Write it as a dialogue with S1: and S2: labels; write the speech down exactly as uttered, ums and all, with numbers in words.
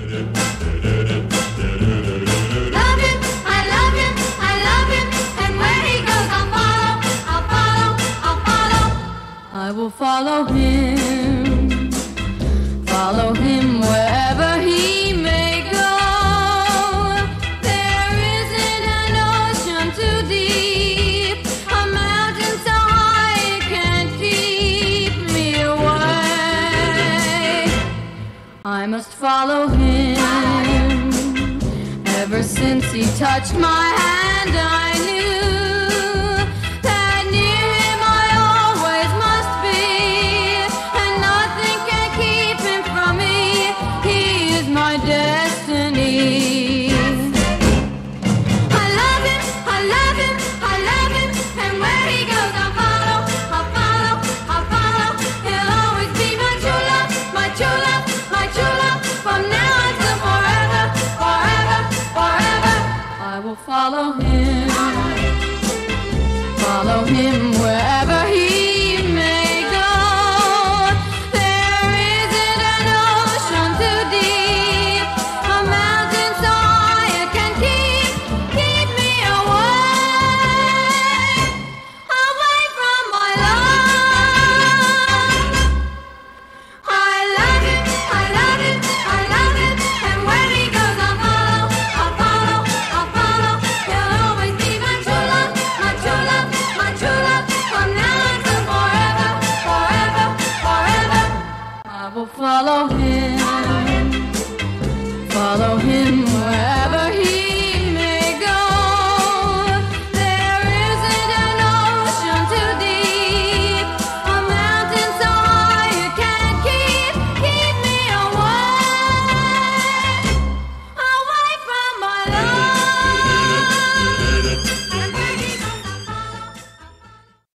S1: Love him, I love him, I love him, and where he goes I'll follow, I'll follow, I'll follow. I will follow him, follow him wherever he may go. There isn't an ocean too deep, a mountain so high it can't keep me away. I must follow him. Ever since he touched my hand, I knew that near him I always must be, and nothing can keep him from me. He is my destiny. I love him, I love him, I love him, and where he goes I'll follow, I'll follow, I'll follow. He'll always be my true love, my true love, my true love, from now until forever, forever, forever. I will follow him, follow him